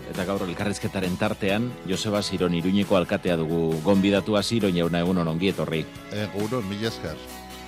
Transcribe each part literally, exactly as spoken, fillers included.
eta gaur elkarrizketaren tartean, Joseba Ziron Iruñeko alkatea dugu gonbidatua. Ziron jauna, egunon ongi etorri. Egunon, mila esker.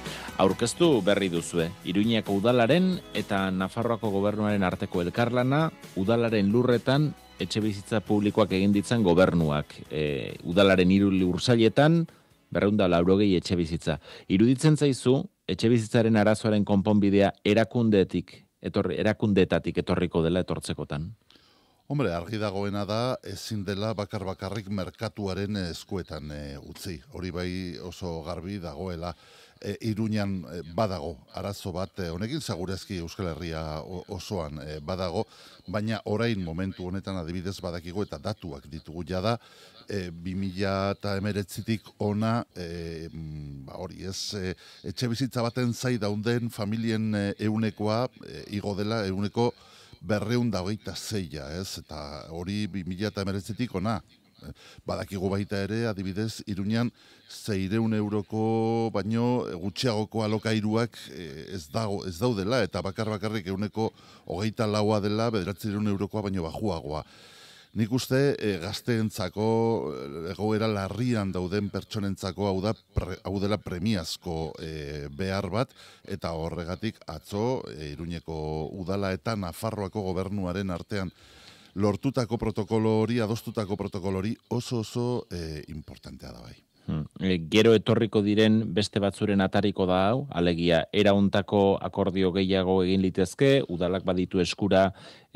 Aurkeztu berri duzue, Iruñeko udalaren eta Nafarroako gobernuaren arteko elkarlana, udalaren lurretan etxe bizitza publikoak egin ditzan gobernuak. E, udalaren hiru lursailetan, berrehun eta laurogei etxe bizitza. Iruditzen zaizu, etxe bizitzaren arazoaren konponbidea erakundeetik, etorri, erakundetatik etorriko dela etortzekotan? Hombre, argi dagoena da, ezin dela bakar bakarrik merkatuaren eskuetan e, utzi. Hori bai oso garbi dagoela. E, Iruñan e, badago arazo bat, e, honekin segurezki Euskal Herria osoan e, badago, baina orain momentu honetan adibidez badakigu eta datuak ditugu jada, e, bi mila hemeretzitik ona, e, ba, hori ez, e, etxe bizitza baten zai daunden familien e, eunekoa, e, igo dela euneko berreun da hogeita zeia, ez? Eta hori bi mila hemeretzitik ona. Badakigu baita ere, adibidez, Iruñan seiehun euroko baino gutxiagoko alokairuak ez dago, ez daudela, eta bakar bakarrik euneko hogeita laua dela, bederatziehun eurokoa baino bajuagoa. Nik uste e, gazteentzako egoera larrian dauden pertsonentzako hau da pre, hau dela premiazko e, behar bat, eta horregatik atzo e, Iruñeko udala eta Nafarroako gobernuaren artean lortutako protokolo hori, adostutako protokolo hori oso oso e, importantea da bai. Hmm. E, gero etorriko diren beste batzuren atariko da hau, alegia erauntako akordio gehiago egin litezke, udalak baditu eskura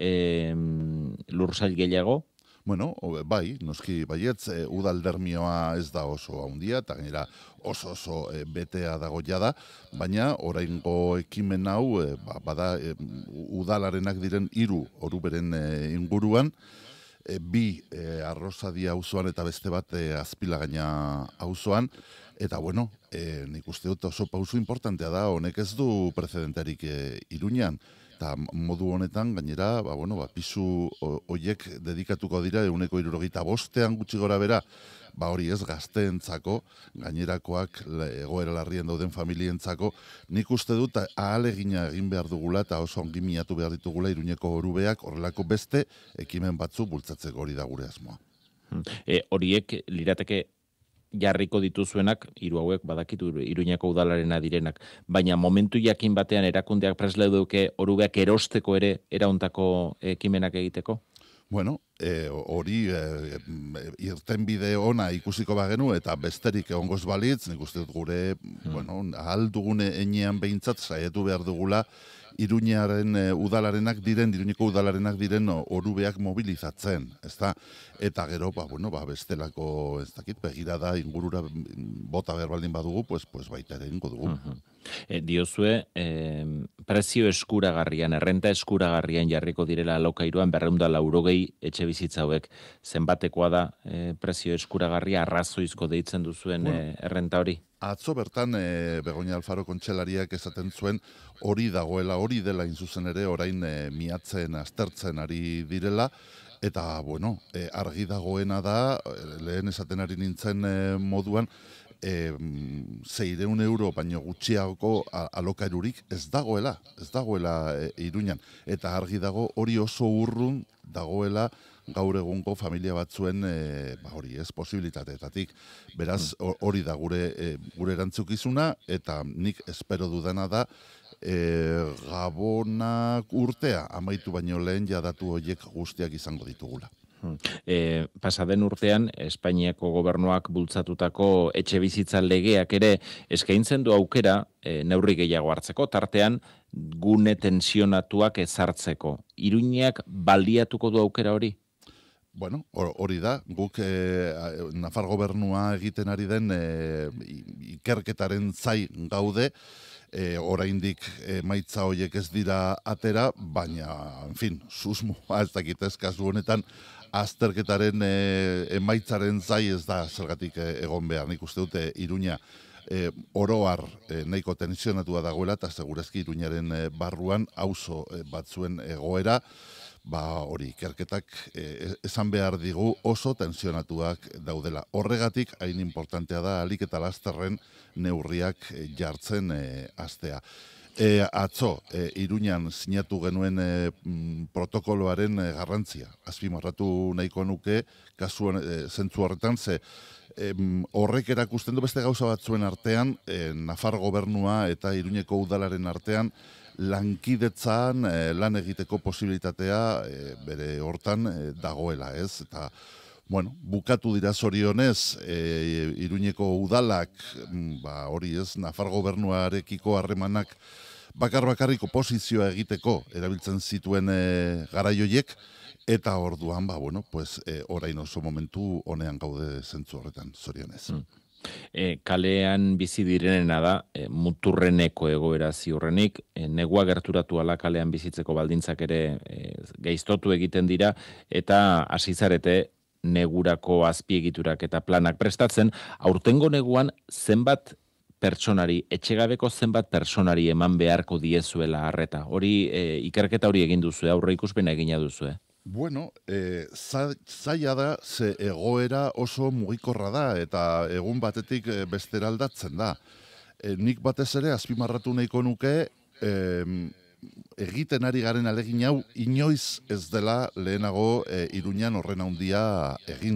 e, lursail gehiago? Bueno, bai, noski baietz, e, udaldermioa ez da oso handia, eta gainera oso oso e, betea dago jada, baina oraingo ekimen hau, e, ba, bada e, udalarenak diren hiru oruberen e, inguruan, e, bi e, Arrosadia auzoan eta beste bat e, Azpilagaina auzoan, eta bueno, e, nik uste dut oso pausu importantea da, honek ez du precedenterik e, Iruñan. Eta modu honetan, gainera, ba, bueno, ba, pisu hoiek dedikatuko dira euneko hirurogeita bostean gutxi gora bera, ba hori ez gazteentzako, gainerakoak egoera larrien dauden familientzako, nik uste dut ahalegina egin behar dugula eta oso ongi miatu behar ditugula Iruñeko orubeak horrelako beste ekimen batzu bultzatzeko hori da gure asmoa. E, horiek lirateke jarriko dituzuenak, hiru hauek badakitu Iruñeko udalarena direnak, baina momentu jakin batean erakundeak presle duke orubeak erosteko ere erauntako ekimenak egiteko? Bueno, hori e, e, irtenbide ona ikusiko bagenu eta besterik egongoz balitz, nik uste dut gure, hmm. bueno, ahal dugune enean behintzat saietu behar dugula Iruñaren e, udalarenak diren, Iruñeko udalarenak diren orubeak mobilizatzen, ezta? Eta gero, ba, bueno, ba, bestelako, ez dakit, begirada ingurura bota behar baldin badugu, pues, pues baita ere ingo dugu. Uh-huh. E, diozue, e, prezio eskuragarrian, errenta eskuragarrian jarriko direla alokairuan berrehun eta laurogei etxe bizitza hauek, zenbatekoa da e, prezio eskuragarria arrazoizko deitzen duzuen bueno, e, errenta hori? Atzo bertan e, Begoña Alfaro kontxelariak esaten zuen hori dagoela, hori dela inzuzen ere orain e, miatzen, aztertzen ari direla, eta bueno, e, argi dagoena da, lehen esaten ari nintzen e, moduan, e, seiehun euro baino gutxiagoko alokairurik ez dagoela, ez dagoela e, Iruñan, eta argi dago hori oso urrun dagoela gaur egungo familia batzuen e, ba hori ez posibilitateetatik. Beraz hori da gure e, gure erantzukizuna eta nik espero dudana da e, gabonak urtea amaitu baino lehen ja datu horiek guztiak izango ditugula. E, pasaden urtean Espainiako gobernuak bultzatutako etxe bizitza legeak ere eskaintzen du aukera e, neurri gehiago hartzeko, tartean gune tensionatuak ezartzeko. Iruñeak baliatuko du aukera hori? Bueno, hori da, guk e, Nafar gobernua egiten ari den e, ikerketaren zai gaude, e, oraindik emaitza horiek ez dira atera, baina, en fin, susmoa ez dakitez kasu honetan, azterketaren e, emaitzaren zai ez da zergatik e, egon behar. Nik uste dute Iruña e, oroar e, nahiko tensionatua dagoela, eta segurezki Iruñaren e, barruan auzo e, batzuen egoera, ba hori ikerketak e, esan behar digu oso tensionatuak daudela. Horregatik hain importantea da alik eta lasterren neurriak jartzen e, hastea. E, atzo, e, Iruñan sinatu genuen e, protokoloaren e, garrantzia. Azpimarratu nahiko nuke, kasuan e, zentzu horretan, ze e, horrek erakusten du beste gauza batzuen artean, e, Nafar gobernua eta Iruñeko udalaren artean, lankidetzan e, lan egiteko posibilitatea e, bere hortan e, dagoela, ez? Eta bueno, bukatu dira zorionez, e, Iruñeko udalak, ba, hori ez, Nafar gobernuarekiko harremanak bakar-bakarrik oposizioa egiteko erabiltzen zituen e, garaioiek, eta orduan, ba, bueno, pues, e, orain oso momentu honean gaude zentzu horretan, zorionez. Mm. E, kalean bizi direnena da, e, muturreneko egoera ziurrenik, e, negua gerturatu ala kalean bizitzeko baldintzak ere e, gaiztotu egiten dira, eta hasi zarete negurako azpiegiturak eta planak prestatzen, aurtengo neguan zenbat pertsonari, etxegabeko zenbat pertsonari eman beharko diezuela arreta. Hori, e, ikerketa hori egin duzu, aurre ikuspena egina duzu. Bueno, e, zaila da, ze egoera oso mugikorra da, eta egun batetik bestera aldatzen da. E, nik batez ere, azpimarratu nahiko nuke, e, egiten ari garen alegin hau inoiz ez dela lehenago e, Iruñan horren handia egin.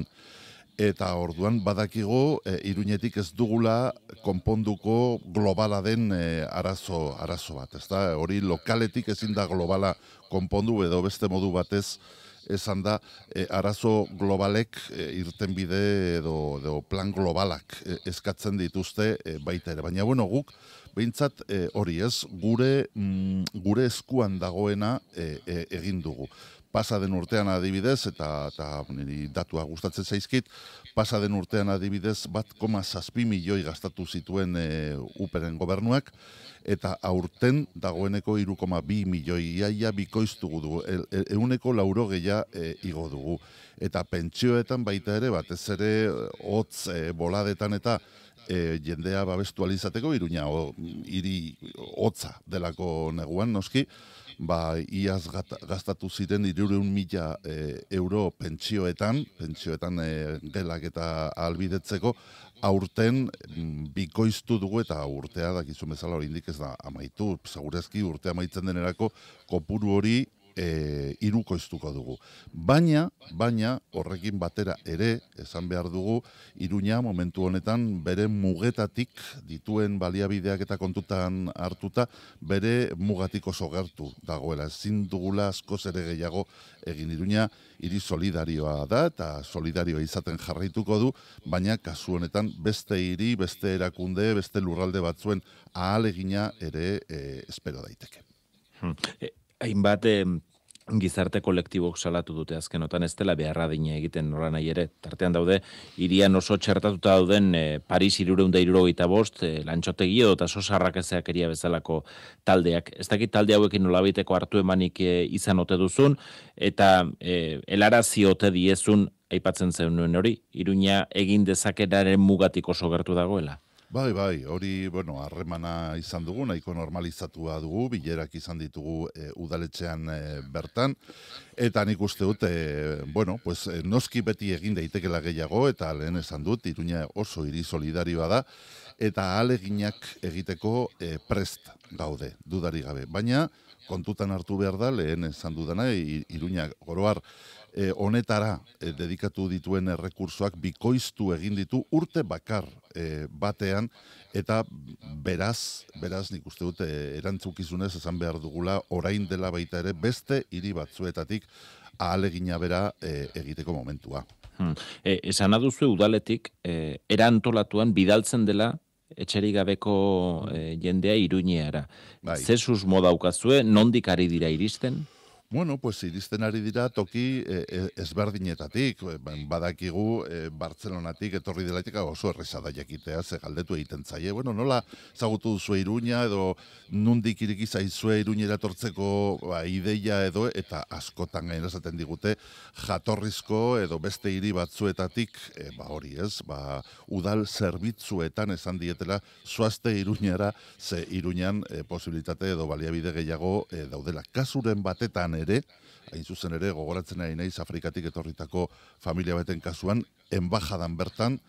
Eta orduan badakigu e, Iruñetik ez dugula konponduko globala den e, arazo, arazo bat. Ez da, hori lokaletik ezin da globala konpondu edo beste modu batez esan da e, arazo globalek e, irtenbide edo, edo plan globalak e, eskatzen dituzte e, baita ere. Baina bueno, guk behintzat e, hori ez, gure, mm, gure eskuan dagoena e, e, egin dugu. Pasa den urtean adibidez, eta, eta niri datua gustatzen zaizkit, pasa den urtean adibidez bat koma zazpi milioi gastatu zituen e, Uperen gobernuak, eta aurten dagoeneko hiru koma bi milioi iaia bikoiztugu dugu, ehuneko laurogeia e, igo dugu. Eta pentsioetan baita ere, batez ere, hotz e, boladetan eta E, jendea babestu alizateko, Iruña o, hiri hotza delako neguan, noski, ba, iaz gastatu ziren hirurehun mila e, euro pentsioetan, pentsioetan e, gelak eta ahalbidetzeko, aurten m, bikoiztu dugu eta urtea dakizun bezala oraindik ez da amaitu, segurezki urtea amaitzen denerako kopuru hori E, irukoiztuko dugu. Baina, baina horrekin batera ere, esan behar dugu, Iruña momentu honetan bere mugetatik dituen baliabideak eta kontutan hartuta, bere mugatik oso gertu dagoela. Ezin dugula askoz ere gehiago egin. Iruña hiri solidarioa da eta solidarioa izaten jarraituko du, baina kasu honetan beste hiri, beste erakunde, beste lurralde batzuen ahalegina ere e, espero daiteke. Hmm. E Hainbat eh, gizarte kolektibok salatu dute azkenotan ez dela beharra dina egiten nola nahi ere. Tartean daude, hirian oso txertatuta dauden eh, Paris hirurehun eta hirurogeita bost, eh, lantxotegi edo eta sosarrak ezeakeria bezalako taldeak. Ez dakit talde hauekin nolabaiteko hartu emanik eh, izan ote duzun, eta eh, helarazi ote diezun aipatzen zenuen hori, Iruña egin dezakenaren mugatik oso gertu dagoela. Bai, bai, hori, bueno, harremana izan dugu, nahiko normalizatua dugu, bilerak izan ditugu e, udaletxean e, bertan, eta nik uste dut, e, bueno, pues, e, noski beti egin daitekela gehiago, eta lehen esan dut, Iruña oso hiri solidarioa da, eta ahaleginak egiteko e, prest gaude, dudari gabe. Baina, kontutan hartu behar da, lehen esan dudana, Iruña oroar, E, honetara e, dedikatu dituen errekursoak bikoiztu egin ditu urte bakar e, batean, eta beraz, beraz nik uste dut e, erantzukizunez esan behar dugula orain dela baita ere beste hiri batzuetatik ahalegina bera e, egiteko momentua. Hmm. E, esan aduzu udaletik, e, erantolatuan bidaltzen dela etxerik gabeko e, jendea Iruñeara. Bai. Ze susmo daukazue, nondik ari dira iristen? Bueno, pues iristen ari dira toki e, e, ezberdinetatik, badakigu e, Bartzelonatik etorri delatik oso erreza da jakitea, ze galdetu egiten zaie. Bueno, nola zagutu duzu Iruña edo nundik iriki zaizue Iruñera tortzeko ba, ideia edo, eta askotan gain esaten digute jatorrizko edo beste hiri batzuetatik, e, ba hori ez, ba, udal zerbitzuetan esan dietela zoazte Iruñera, ze Iruñan e, posibilitate edo baliabide gehiago e, daudela. Kasuren batetan ere, hain zuzen ere, gogoratzen ari naiz Afrikatik etorritako familia baten kasuan, enbajadan bertan,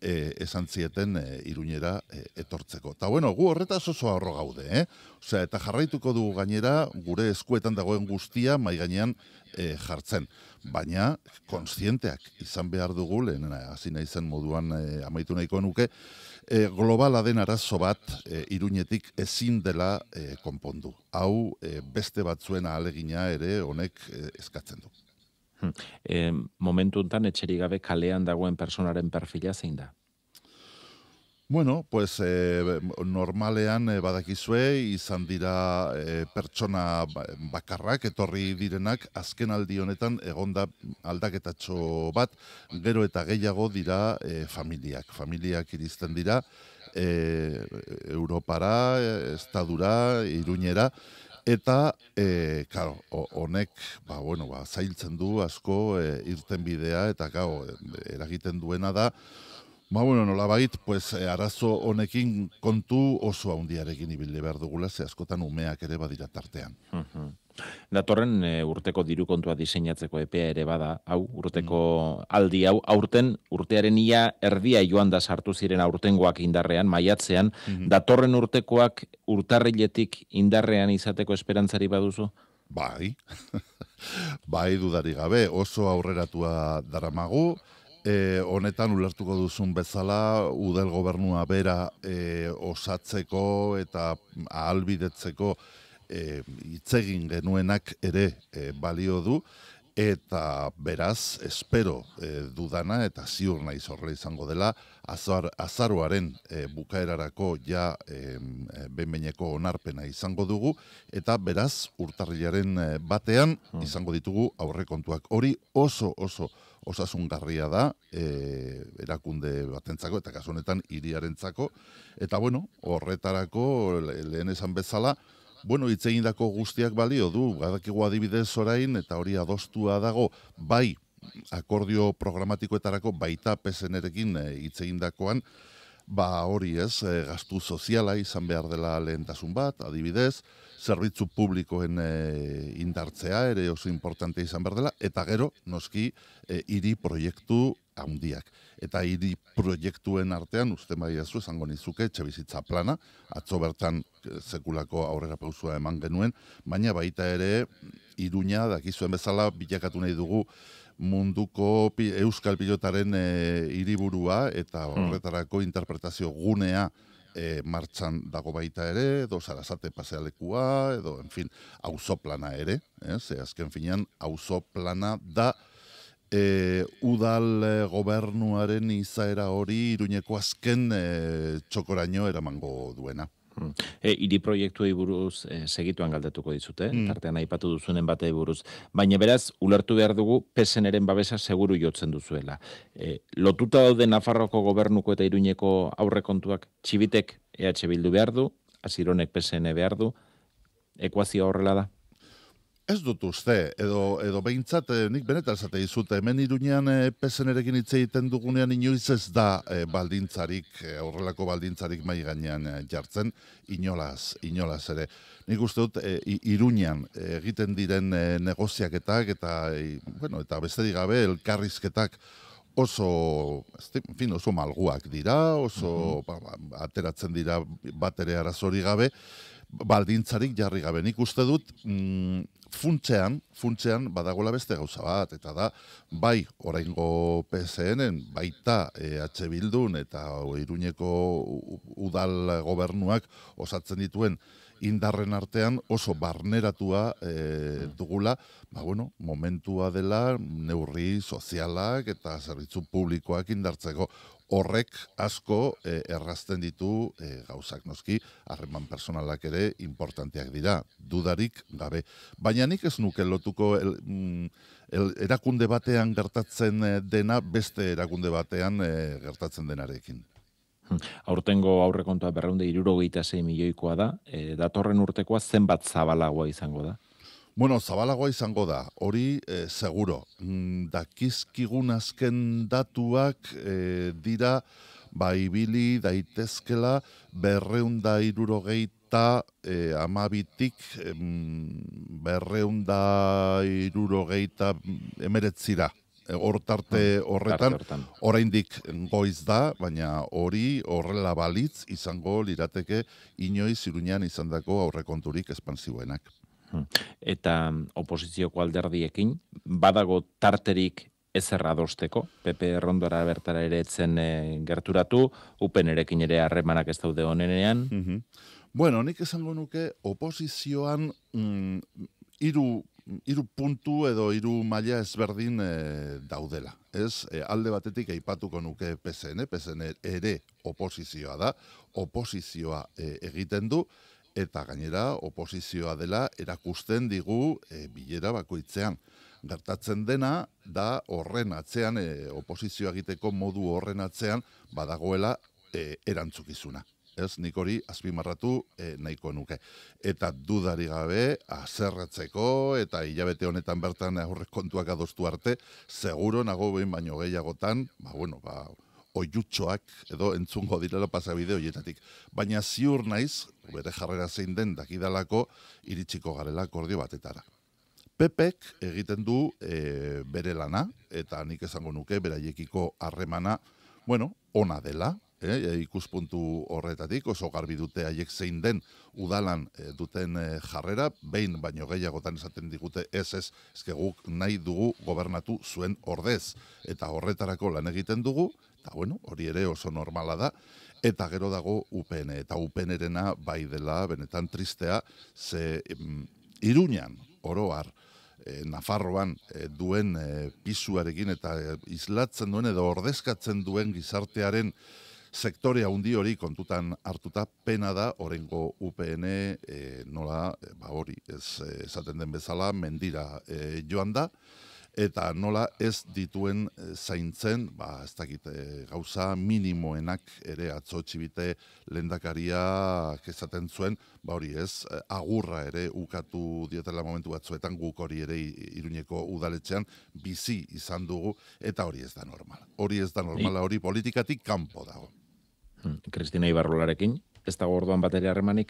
e, esan zieten e, Iruñera e, etortzeko. Ta bueno, gu horretaz oso harro gaude, eh? Osea, eta jarraituko dugu gainera gure eskuetan dagoen guztia mai gainean e, jartzen. Baina kontzienteak izan behar dugu, lehen hasi naizen moduan e, amaitu nahiko nuke, e, globala den arazo bat e, Iruñetik ezin dela e, konpondu. Hau e, beste batzuen ahalegina ere honek e, eskatzen du. E, momentu enten etxerik gabe kalean dagoen personaren perfila zein da? Bueno, pues eh, normalean eh, badakizue izan dira eh, pertsona bakarrak etorri direnak azken aldi honetan egonda aldaketatxo bat, gero eta gehiago dira eh, familiak. Familiak iristen dira eh, Europara, Estadura, Iruñera, eta eh, claro, honek ba, bueno, ba, zailtzen du asko eh, irten bidea, eta claro, eragiten duena da, ba, bueno, nolabait, pues, arazo honekin kontu oso handiarekin ibili behar dugula, ze askotan umeak ere badira tartean. Datorren e, urteko diru kontua diseinatzeko epea ere bada, hau, urteko aldi hau, aurten urtearen ia erdia joan da sartu ziren aurtengoak indarrean, maiatzean, datorren urtekoak urtarriletik indarrean izateko esperantzari baduzu? Bai, bai dudari gabe, oso aurreratua daramagu, E, honetan ulertuko duzun bezala, udal gobernua bera e, osatzeko eta ahalbidetzeko e, hitzegin genuenak ere e, balio du, eta beraz, espero e, dudana eta ziur naiz horrela izango dela, azar, azaroaren e, bukaerarako ja e, behin-behineko onarpena izango dugu, eta beraz, urtarrilaren batean izango ditugu aurrekontuak. Hori oso oso osasungarria da e, erakunde batentzako, eta kasu honetan hiriarentzako, eta bueno, horretarako lehen esan bezala, bueno, hitz egindako guztiak balio du, badakigu adibidez orain, eta hori adostua dago, bai akordio programatikoetarako baita P S N-erekin hitz egindakoan, ba hori ez, e, gastu soziala izan behar dela lehentasun bat, adibidez, zerbitzu publikoen e, indartzea ere oso importante izan behar dela, eta gero, noski, e, hiri proiektu handiak. Eta hiri proiektuen artean, uste maiazu, esango nizuke, etxebizitza plana, atzo bertan sekulako aurrera pausua eman genuen, baina baita ere, Iruña, dakizuen bezala, bilakatu nahi dugu, munduko pi, euskal pilotaren e, hiriburua eta horretarako interpretazio gunea e, martxan dago baita ere, edo Sarasate pasealekua, edo, en fin, auzoplana ere, eh, ze azken finean, auzoplana da e, udal e, gobernuaren izaera hori Iruñeko azken e, txokoraino eramango duena. E, hiri proiektuei buruz e, segituan galdetuko dizute, mm. tartean aipatu duzunen batei buruz. Baina beraz, ulertu behar dugu, P S N-eren babesa seguru jotzen duzuela. E, lotuta daude Nafarroko gobernuko eta Iruñeko aurrekontuak txibitek E H Bildu behar du, Asironek P S N behar du, ekuazioa horrela da? Ez dut uste, edo, edo behintzat, eh, nik benetan zate izut, hemen Iruñean eh, P S N-erekin hitz egiten dugunean inoiz ez da eh, baldintzarik, eh, horrelako baldintzarik mai gainean eh, jartzen, inolaz, inolaz ere. Nik uste dut, eh, Iruñean eh, egiten diren eh, negoziaketak eta, eh, bueno, eta besterik gabe elkarrizketak oso, en fin, oso malguak dira, oso ba, ateratzen dira bat ere arazori gabe, baldintzarik jarri gabe. Nik uste dut, mm, funtzean, funtzean badagola beste gauza bat, eta da, bai, oraingo P S N-en, baita E H Bildun eta Iruñeko udal gobernuak osatzen dituen indarren artean oso barneratua e, dugula, ba, bueno, momentua dela neurri sozialak eta zerbitzu publikoak indartzeko. Horrek asko eh, errazten ditu eh, gauzak noski, harreman personalak ere importanteak dira, dudarik gabe. Baina nik ez nuke lotuko el, el, erakunde batean gertatzen dena beste erakunde batean eh, gertatzen denarekin. Aurtengo aurrekontua berreunde hirurogeita sei milioikoa da, e, datorren urtekoa zenbat zabalagoa izango da? Bueno, zabalagoa izango da, hori e, seguro. Dakizkigun azken datuak e, dira, ba, ibili daitezkela berreunda hirurogeita e, amabitik e, berreunda hirurogeita emeretzira hor tarte horretan, hortan. oraindik goiz da, baina hori horrela balitz izango lirateke inoiz Iruñean izandako aurrekonturik espansiboenak. Eta oposizioko alderdiekin, badago tarterik ezer adosteko, Pepe Errondora bertara ere etzen e, gerturatu, upenerekin ere harremanak ez daude honenean. Mm-hmm. Bueno, nik esango nuke oposizioan mm, iru, iru puntu edo iru maila ezberdin e, daudela. Ez, e, alde batetik aipatuko nuke P S N, P S N ere oposizioa da, oposizioa e, egiten du, eta gainera oposizioa dela erakusten digu e, bilera bakoitzean. Gertatzen dena da horren atzean, e, oposizioa egiteko modu horren atzean badagoela e, erantzukizuna. Ez, nik hori azpimarratu e, nahiko nuke. Eta dudari gabe, azerratzeko eta hilabete honetan bertan aurrekontuak adostu arte, seguro nago behin baino gehiagotan, ba, bueno, ba, oiutxoak edo entzungo direla pasabide horietatik. Baina ziur naiz, bere jarrera zein den dakidalako, iritsiko garela akordio batetara. Pepek egiten du e, bere lana, eta nik esango nuke beraiekiko harremana, bueno, ona dela, e, ikuspuntu horretatik, oso garbi dute haiek zein den udalan e, duten e, jarrera, behin baino gehiagotan esaten digute ez ez, ezke guk nahi dugu gobernatu zuen ordez, eta horretarako lan egiten dugu, eta bueno, hori ere oso normala da, eta gero dago U P N, eta U P N-erena bai dela, benetan tristea, ze mm, Iruñan, oro har, e, Nafarroan e, duen e, pisuarekin eta e, islatzen duen edo ordezkatzen duen gizartearen sektorea handi hori kontutan hartuta pena da orengo U P N e, nola, e, ba hori, ez e, esaten den bezala, mendira e, joan da, eta nola ez dituen e, zaintzen, ba ez dakit e, gauza minimoenak ere atzo txibite lehendakariak esaten zuen, ba hori ez, agurra ere ukatu dietela momentu batzuetan guk hori ere Iruñeko udaletxean bizi izan dugu, eta hori ez da normal. Hori ez da normala, hori politikatik kanpo dago. Kristina Ibarrolarekin, ez dago orduan bateria harremanik?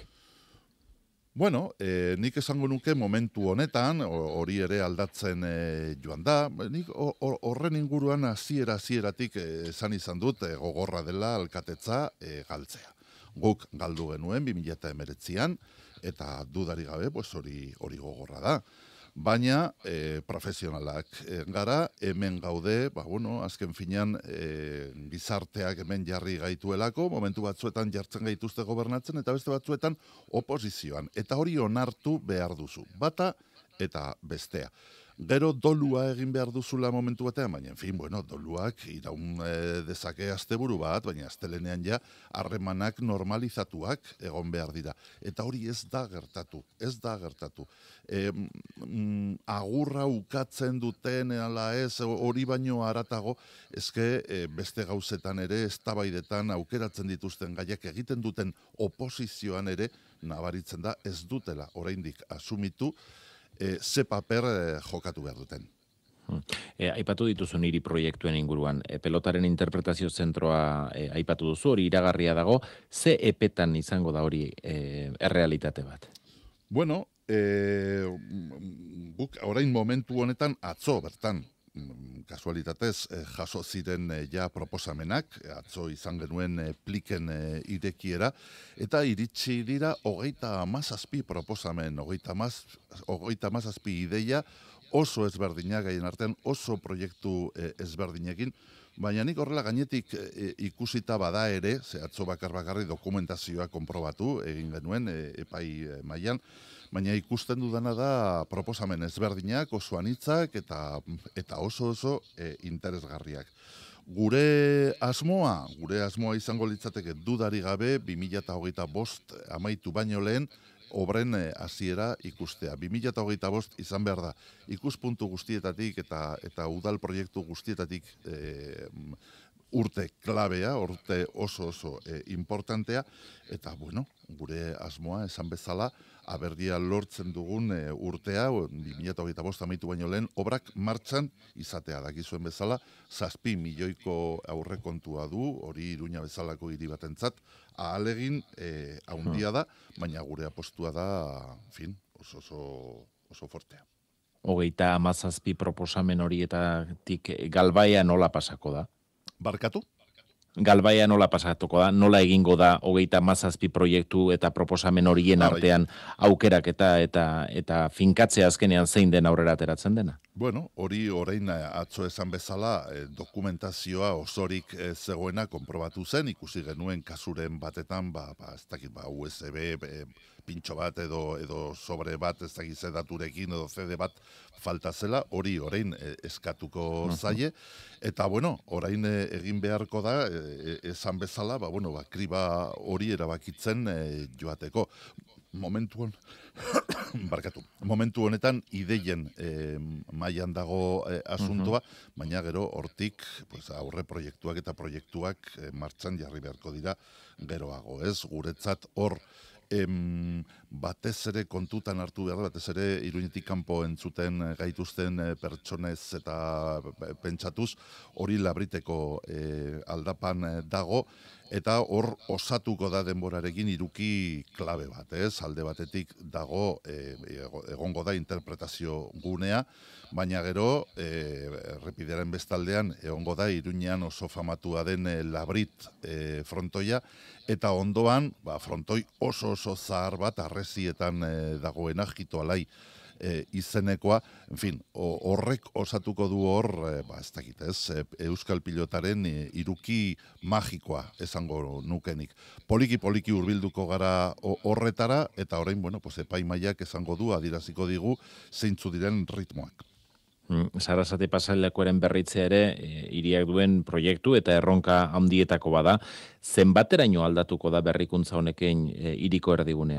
Bueno, eh, nik esango nuke momentu honetan, hori ere aldatzen eh, joan da, nik horren inguruan hasiera hasieratik eh, esan izan dut eh, gogorra dela alkatetza eh, galtzea. Guk galdu genuen bi mila hemeretzian, eta dudari gabe pues hori hori gogorra da. Baina e, profesionalak e, gara, hemen gaude, ba, bueno, azken finean e, gizarteak hemen jarri gaituelako, momentu batzuetan jartzen gaituzte gobernatzen, eta beste batzuetan oposizioan. Eta hori onartu behar duzu, bata eta bestea. Gero dolua egin behar duzula momentu batean, baina, en fin, bueno, doluak iraun e, dezake asteburu bat, baina astelenean ja harremanak normalizatuak egon behar dira. Eta hori ez da gertatu, ez da gertatu. E, mm, agurra ukatzen duten, ala ez, hori baino haratago, ezke e, beste gauzetan ere, eztabaidetan aukeratzen dituzten gaiak egiten duten oposizioan ere, nabaritzen da ez dutela oraindik asumitu, E, ze paper e, jokatu behar duten. Hmm. E, aipatu dituzu niri proiektuen inguruan, e, pelotaren interpretazio zentroa e, aipatu duzu, hori iragarria dago, ze epetan izango da hori e, errealitate bat? Bueno, e, buk orain momentu honetan atzo bertan, kasualitatez eh, jaso ziren eh, ja proposamenak, atzo izan genuen eh, pliken eh, irekiera, eta iritsi dira hogeita hamazazpi proposamen, hogeita hamazazpi ideia oso ezberdinak gaien artean, oso proiektu eh, ezberdinekin, baina nik horrela gainetik eh, ikusita bada ere, ze atzo bakar bakarri dokumentazioa konprobatu egin genuen eh, epai eh, mailan, baina ikusten dudana da proposamen ezberdinak, oso anitzak eta, eta oso oso e, interesgarriak. Gure asmoa, gure asmoa izango litzateke dudari gabe, bi mila hogeita bost amaitu baino lehen, obren hasiera ikustea. bi mila hogeita bost izan behar da, ikuspuntu guztietatik eta, eta udal proiektu guztietatik e, urte klabea, urte oso oso e, importantea, eta bueno, gure asmoa esan bezala, aberdia lortzen dugun e, urtea, bi mila hogeita bost amaitu baino lehen, obrak martxan izatea dakizuen bezala, zazpi milioiko aurrekontua du, hori Iruña bezalako hiri batentzat, ahalegin e, haundia da, baina gure apostua da, fin, oso oso, oso fortea. hogeita hamazazpi proposamen horietatik Galbaia nola pasako da? Barkatu? Galbaia nola pasatuko da, nola egingo da hogeita hamazazpi proiektu eta proposamen horien Ah, bai. artean aukerak eta eta eta finkatzea azkenean zein den aurrera ateratzen dena? Bueno, hori orain eh, atzo esan bezala eh, dokumentazioa osorik eh, zegoena konprobatu zen, ikusi genuen kasuren batetan, ba, ba ez dakit, ba, U S B eh, pintxo bat edo edo sobre bat, ez dakit ze daturekin edo C D bat falta zela, hori orain eh, eskatuko zaie, eta bueno, orain eh, egin beharko da, eh, esan bezala, ba, bueno, ba, kriba hori erabakitzen eh, joateko. Momentuan, barkatu, momentu honetan ideien eh, mailan dago eh, asuntoa, baina gero hortik pues, aurre proiektuak eta proiektuak eh, martxan jarri beharko dira geroago, ez? Guretzat hor em, batez ere kontutan hartu behar, batez ere Iruñetik kanpo entzuten eh, gaituzten eh, pertsonez eta eh, pentsatuz, hori Labriteko eh, aldapan eh, dago, eta hor osatuko da denborarekin hiruki klabe bat, ez? Alde batetik dago e, egongo da interpretazio gunea, baina gero e, errepidearen bestaldean egongo da Iruñean oso famatua den e, Labrit e, frontoia, eta ondoan ba, frontoi oso oso zahar bat arrezietan e, dagoena jito alai E, izenekoa, en fin, horrek osatuko du hor, e, ba, ez dakit, ez, e, Euskal Pilotaren e, iruki magikoa esango nukenik. Poliki-poliki hurbilduko gara horretara, eta orain, bueno, pues, epaimaiak esango du, adiraziko digu, zeintzu diren ritmoak. Mm, Sarasate pasailekoaren berritzea ere, e, hiriak duen proiektu eta erronka handietako bada, zenbateraino aldatuko da berrikuntza honekin e, hiriko erdigunea?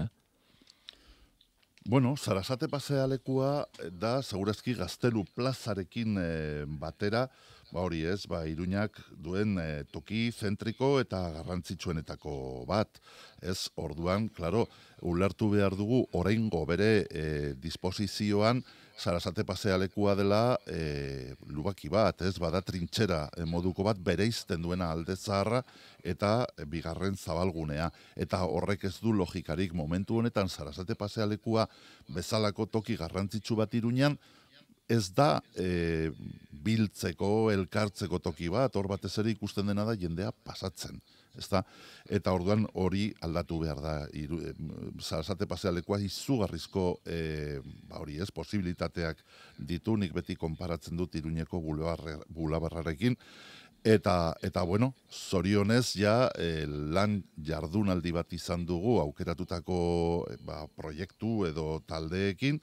Bueno, Sarasate pasealekua da, segurazki Gaztelu plazarekin e, batera, ba hori ez, ba Iruñak duen e, toki zentriko eta garrantzitsuenetako bat, ez, orduan, klaro, ulertu behar dugu, oraingo bere e, disposizioan, Sarasate pasealekua dela e, lubaki bat, ez, bada trintxera e, moduko bat bereizten duena alde zaharra eta e, bigarren zabalgunea. Eta horrek ez du logikarik momentu honetan Sarasate pasealekua bezalako toki garrantzitsu bat Iruñan, ez da e, biltzeko, elkartzeko toki bat, hor batez ere ikusten dena da jendea pasatzen. Ezta? Eta orduan hori aldatu behar da. Iru, e, Sarasate pasealekoa izugarrizko e, ba hori ez, posibilitateak ditu, nik beti konparatzen dut Iruñeko bulabarrarekin, eta, eta bueno, zorionez ja e, lan jardunaldi bat izan dugu aukeratutako e, ba, proiektu edo taldeekin,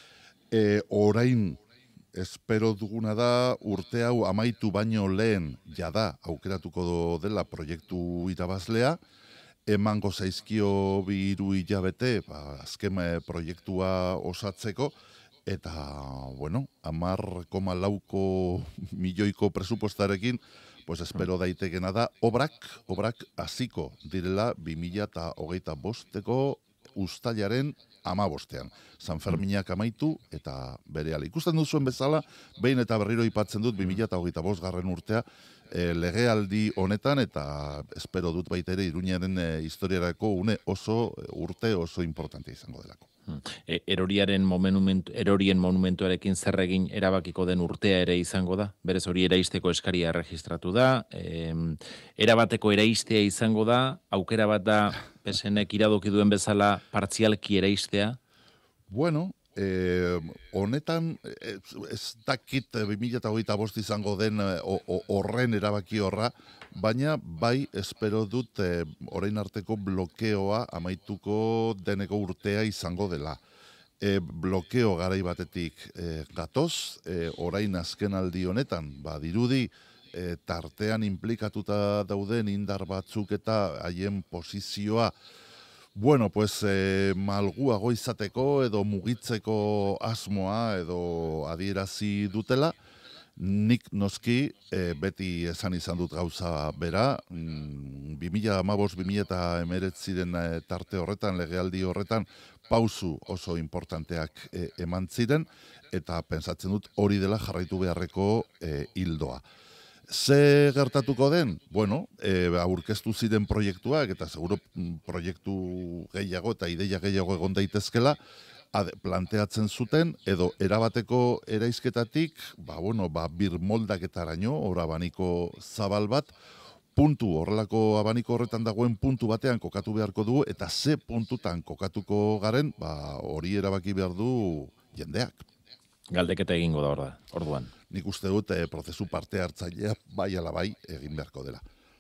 e, orain espero duguna da urte hau amaitu baino lehen jada aukeratuko dela proiektu irabazlea, emango zaizkio bi hiru hilabete, ba, azken proiektua osatzeko, eta, bueno, hamar koma lauko milioiko presupuestarekin, pues espero daitekena da, obrak, obrak hasiko direla bi mila hogeita bosteko uztailaren hamabostean. San Ferminak amaitu eta berehala. Ikusten duzuen bezala, behin eta berriro aipatzen dut bi mila hogeita bost garren urtea e, legealdi honetan, eta espero dut baita ere Iruñaren e, historiarako une oso urte oso importante izango delako. E, eroriaren monumentu, erorien monumentuarekin zer egin erabakiko den urtea ere izango da? Berez hori eraisteko eskaria erregistratu da, e, erabateko eraistea izango da, aukera bat da P S Nek iradoki duen bezala partzialki eraistea? Bueno, eh, honetan ez, ez dakit bi mila hogeita bost izango den horren erabaki horra, baina bai espero dut eh, orain arteko blokeoa amaituko deneko urtea izango dela. E, blokeo garai batetik e, gatoz, e, orain azken aldi honetan, badirudi, e, tartean implikatuta dauden indar batzuk eta haien posizioa, bueno, pues eh, malguago izateko edo mugitzeko asmoa edo adierazi dutela, nik noski eh, beti esan izan dut gauza bera, mm, bi mila hamabost bi mila hemeretziren eh, tarte horretan, legealdi horretan, pausu oso importanteak eh, eman ziren, eta pentsatzen dut hori dela jarraitu beharreko eh, hildoa. Ze gertatuko den? Bueno, e, aurkeztu ziren proiektuak, eta seguro proiektu gehiago eta ideia gehiago egon daitezkela, ade, planteatzen zuten, edo erabateko eraizketatik, ba, bueno, ba, birmoldaketaraino, hor abaniko zabal bat, puntu, horrelako abaniko horretan dagoen puntu batean kokatu beharko dugu, eta ze puntutan kokatuko garen, ba, hori erabaki behar du jendeak. Galdeketa egingo da hor da, orduan. Nik uste dut eh, prozesu parte hartzailea bai ala bai egin beharko dela.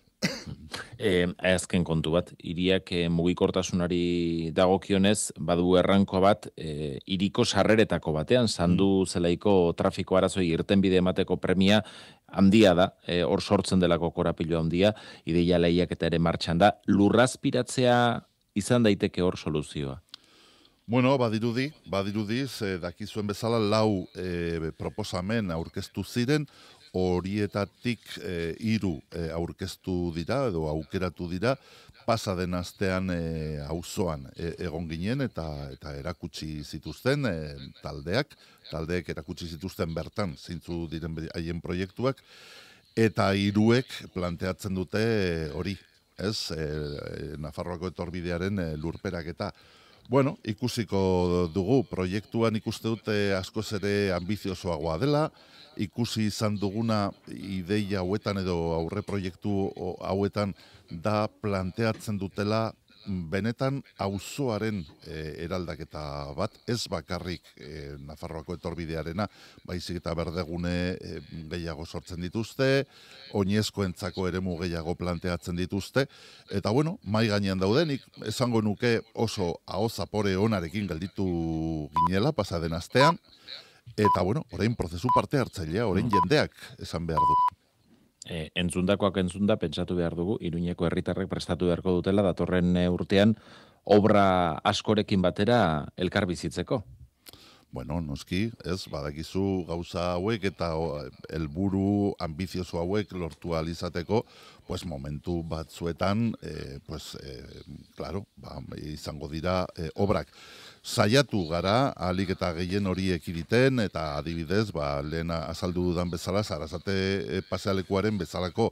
E, azken kontu bat, hiriak e, mugikortasunari dagokionez, badu erranko bat, e, hiriko sarreretako batean, sandu zelaiko trafiko arazoi irtenbide emateko premia handia da, e, hor sortzen delako korapilo handia, ideia lehiak eta ere martxan da, lurrazpiratzea izan daiteke hor soluzioa. Bueno, badirudi, badirudi, ze dakizuen bezala lau e, proposamen aurkeztu ziren, horietatik e, hiru e, aurkeztu dira edo aukeratu dira, pasa den astean e, auzoan e, egon ginen eta eta erakutsi zituzten e, taldeak, taldeek erakutsi zituzten bertan zeintzu diren haien proiektuak, eta hiruek planteatzen dute e, hori, ez, e, Nafarroako etorbidearen e, lurperaketa. Bueno, ikusiko dugu, proiektuan ikuste dute askoz ere ambiziosoagoa dela, ikusi izan duguna ideia hauetan edo aurre proiektu hauetan da planteatzen dutela benetan auzoaren e, eraldaketa bat, ez bakarrik e, Nafarroako etorbidearena, baizik eta berdegune e, gehiago sortzen dituzte, oinezkoentzako eremu gehiago planteatzen dituzte, eta bueno, mai gainean daudenik, esango nuke oso aho zapore onarekin gelditu ginela pasaden astean, eta bueno, orain prozesu parte hartzailea, orain jendeak esan behar du. E, entzundakoak entzunda, pentsatu behar dugu, Iruñeko herritarrek prestatu beharko dutela, datorren urtean, obra askorekin batera elkar bizitzeko. Bueno, noski, ez, badakizu gauza hauek eta helburu ambizioso hauek lortu ahal izateko, pues momentu batzuetan, eh, pues, eh, claro, ba, izango dira eh, obrak. Saiatu gara, ahalik eta gehien hori ekiditen, eta adibidez, ba, lehen azaldu dudan bezala, Sarasate pasealekuaren bezalako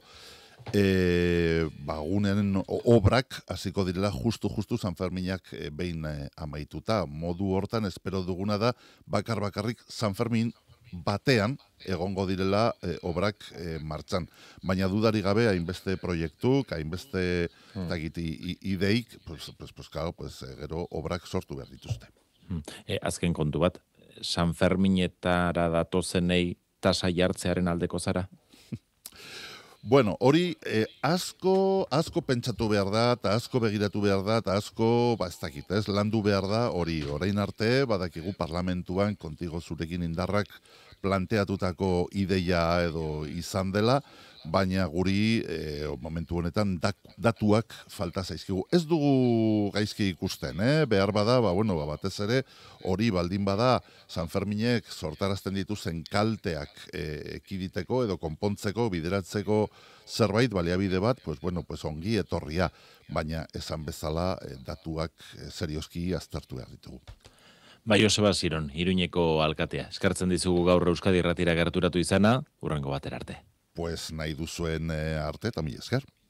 e, bagunen obrak hasiko direla justu-justu San Ferminak e, behin e, amaituta. Modu hortan, espero duguna da, bakar-bakarrik San Fermin batean egongo direla e, obrak e, martxan. Baina dudari gabe, hainbeste proiektuk, hainbeste hmm. tagiti ideik, pues, pues, pues, claro, pues, e, gero obrak sortu behar dituzte. Hmm. E, azken kontu bat, San Ferminetara datozenei tasa jartzearen aldeko zara? Bueno, hori eh, asko, asko pentsatu behar da, eta asko begiratu behar da, eta asko, ba, ez dakit, ez, landu behar da, hori, orain arte, badakigu parlamentuan, kontigo zurekin indarrak planteatutako ideia edo izan dela, baina guri e, momentu honetan datuak falta zaizkigu. Ez dugu gaizki ikusten, eh? Behar bada, ba, bueno, ba, batez ere, hori baldin bada San Ferminek sortarazten dituzen kalteak e, ekiditeko edo konpontzeko, bideratzeko zerbait, baliabide bat, pues, bueno, pues, ongi etorria, baina esan bezala e, datuak e, serioski aztertu behar ditugu. Bai, Joseba Ziron, Iruñeko alkatea. Eskartzen dizugu gaur Euskadi Irratira gerturatu izana, hurrengo batera arte. Pues nahi duzuen arte eta mila esker.